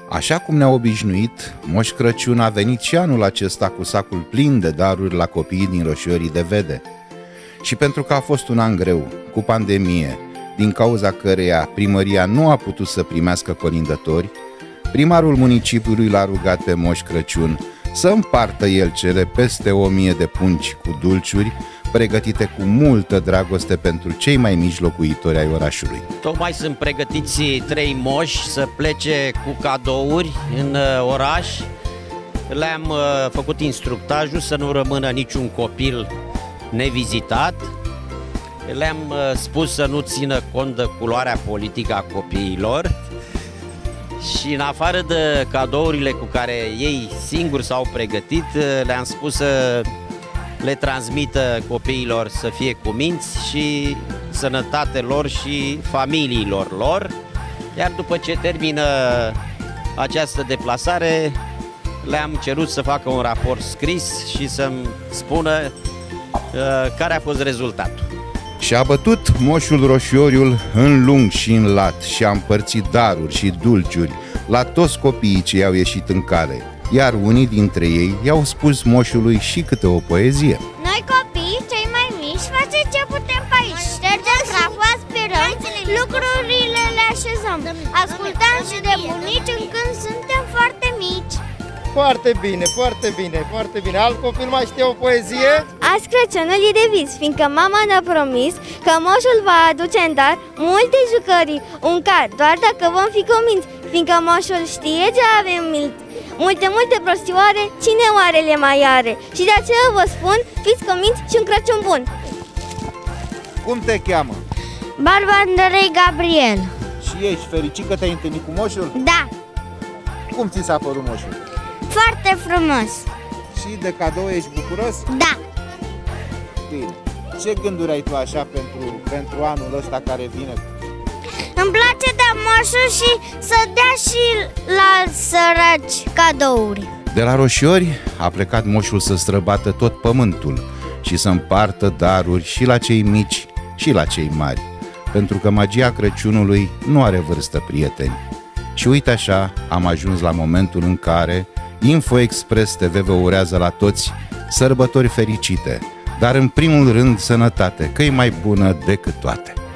Așa cum ne-a obișnuit, Moș Crăciun a venit și anul acesta cu sacul plin de daruri la copiii din Roșiorii de Vede. Și pentru că a fost un an greu, cu pandemie, din cauza căreia primăria nu a putut să primească colindători, primarul municipiului l-a rugat pe Moș Crăciun să împartă el cele peste 1000 de pungi cu dulciuri, pregătite cu multă dragoste pentru cei mai mici locuitori ai orașului. Tocmai sunt pregătiți 3 moși să plece cu cadouri în oraș. Le-am făcut instructajul să nu rămână niciun copil nevizitat. Le-am spus să nu țină cont de culoarea politică a copiilor. Și în afară de cadourile cu care ei singuri s-au pregătit, le-am spus să le transmită copiilor să fie cuminți și sănătate lor și familiilor lor. Iar după ce termină această deplasare, le-am cerut să facă un raport scris și să-mi spună care a fost rezultatul. Și-a bătut moșul Roșioriul în lung și în lat și a împărțit daruri și dulciuri la toți copiii ce i-au ieșit în cale, iar unii dintre ei i-au spus moșului și câte o poezie. Noi copii, cei mai mici, facem ce putem pe aici. Ștergem praful, aspirăm, lucrurile le așezăm. Ascultăm și de bunici când suntem foarte mici. Foarte bine, foarte bine, foarte bine. Alt copil mai știe o poezie? Azi Crăciunul e de vis, fiindcă mama ne-a promis că moșul va aduce în dar multe jucării, un car, doar dacă vom fi cuminți, fiindcă moșul știe ce avem multe prostioare, cine oare le mai are? Și de aceea vă spun, fiți cuminți și un Crăciun bun! Cum te cheamă? Barba Andrei Gabriel. Și ești fericit că te-ai întâlnit cu moșul? Da. Cum ți s-a părut moșul? Foarte frumos. Și de cadou ești bucuros? Da. Bine. Ce gânduri ai tu așa pentru anul ăsta care vine? Îmi place de moșul și să dea și la săraci cadouri. De la Roșiori a plecat moșul să străbată tot pământul și să împartă daruri și la cei mici și la cei mari, pentru că magia Crăciunului nu are vârstă, prieteni. Și uite așa am ajuns la momentul în care Info Express TV vă urează la toți sărbători fericite, dar în primul rând sănătate, că e mai bună decât toate.